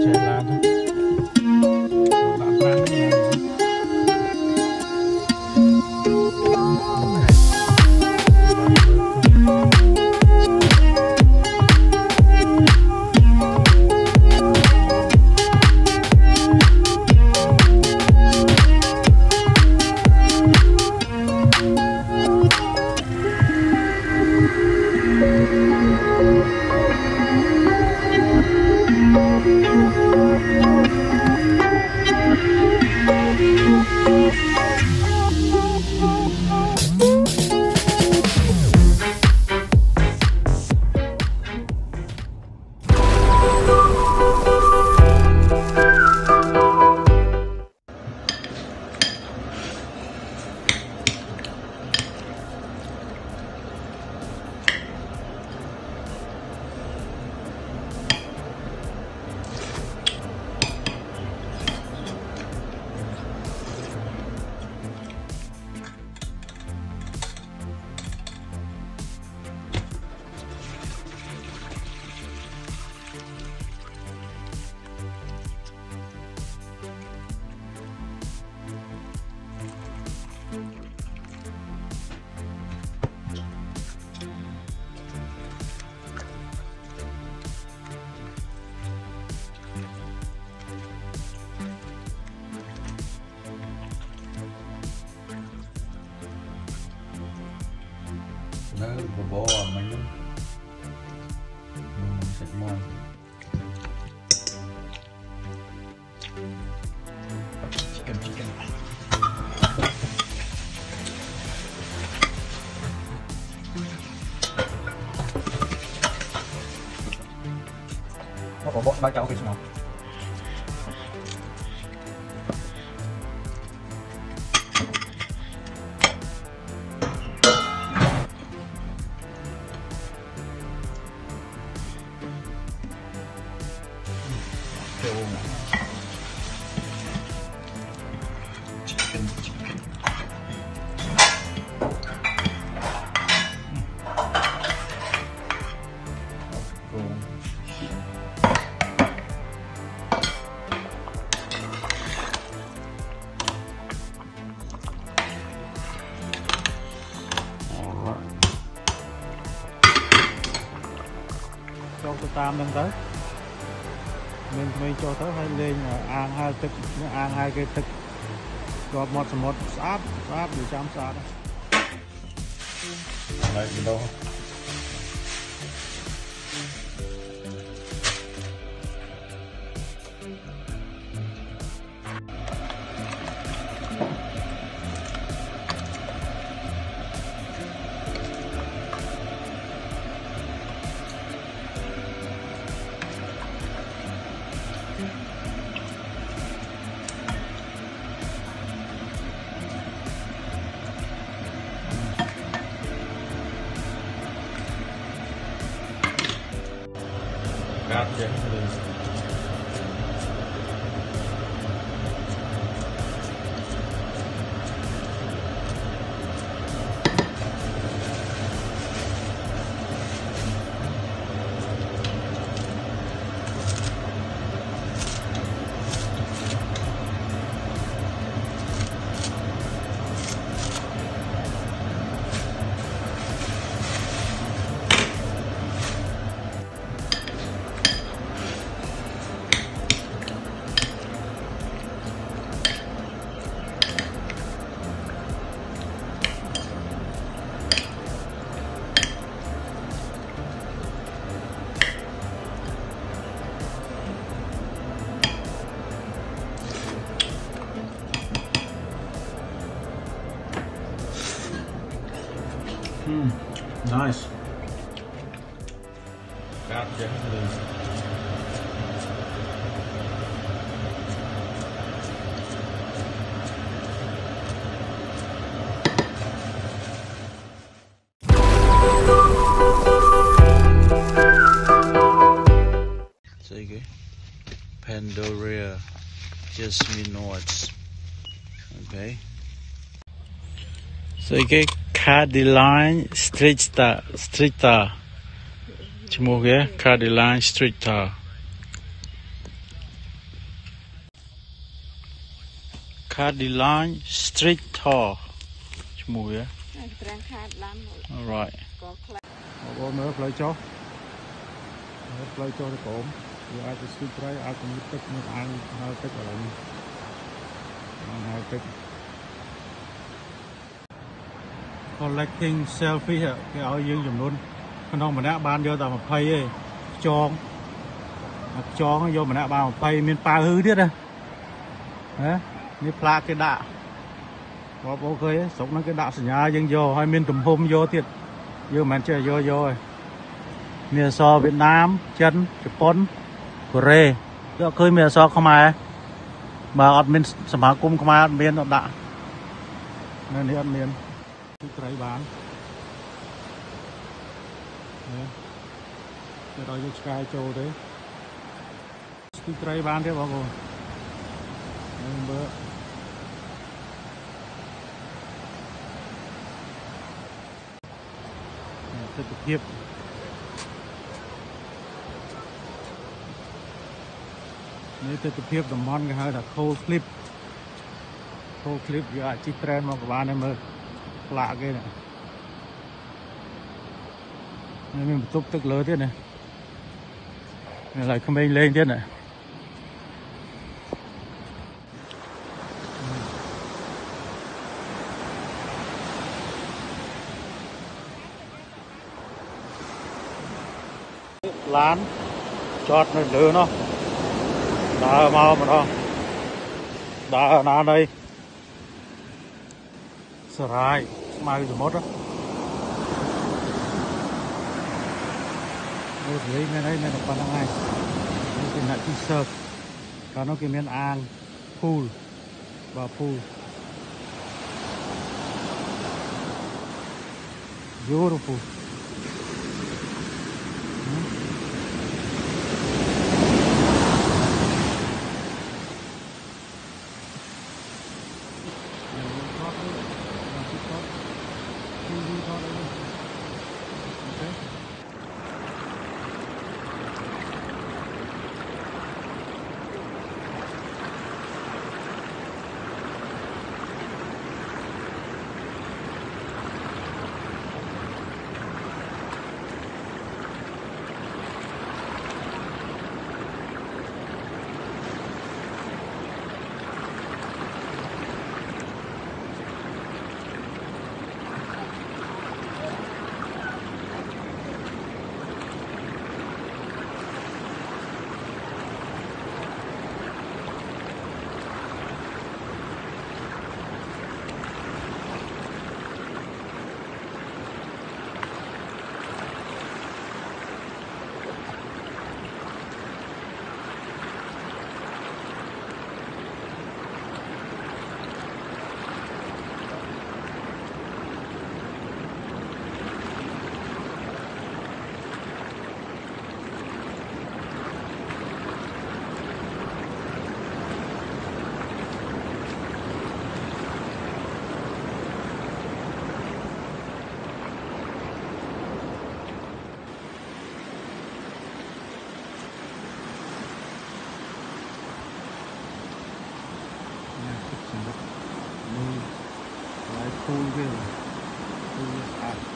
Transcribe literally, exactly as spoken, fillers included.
nó bò bò mình luôn mình sạch mòn chicken chicken nó có bọn ba cháu cái nào chicken chicken cho tôi tam lên tới mình mình cho tới hai lên ăn hai thức ăn hai cái thức có một một áp áp để chăm sao đó đây gì đâu Gotcha. Hmm, nice. Gotcha. See cái Pandora Jasmine notes. Okay. See cái Cambodian stricta stricta chimo cái Cambodian stricta Cambodian street tour mùi á. Alright. Có mới play cho. Mới play cho cái cổng. Thì ai sẽ street tray, ai cũng tích một ăn hai tích ở đây. Hai tích. Collecting selfie ạ, cái áo dương dùm luôn. Con không mà đã ban vô tao mà pay ấy. Chong. Chong vô mà đã ban mà pay miền pa hư thiết à. Đấy, như pla cái đạ. Có ok ấy, sống nó cái đạ sửa nhà dân vô, hay miền tùm hôm vô thiệt. Vô mà chơi vô vô rồi. Miền so Việt Nam, chân, Japan, Korea. Đó khơi miền so không ai. Mà ọt miền sầm hạ cung không ai miền ọt đạ. Nên đi ọt miền. Cái trái bán. Đấy. Cái đó vô sky châu đấy. Cái trái bán thế bảo cô. Bữa. Tiếp tiếp nếu tiếp tiếp tầm món cái hơi là cold clip cold clip giờ chỉ trend mà các bạn em ơi lạ cái này nên mình túc tức lớn thế này này lại không lên thế này lán chọt này lửa nó đá mau mà nó đá ở đây sờ rai mai cái mốt đó đây dưới này đây này là con này đây cái này t-shirt còn nó cái miếng an pool và pool beautiful. Cool, really. Cool,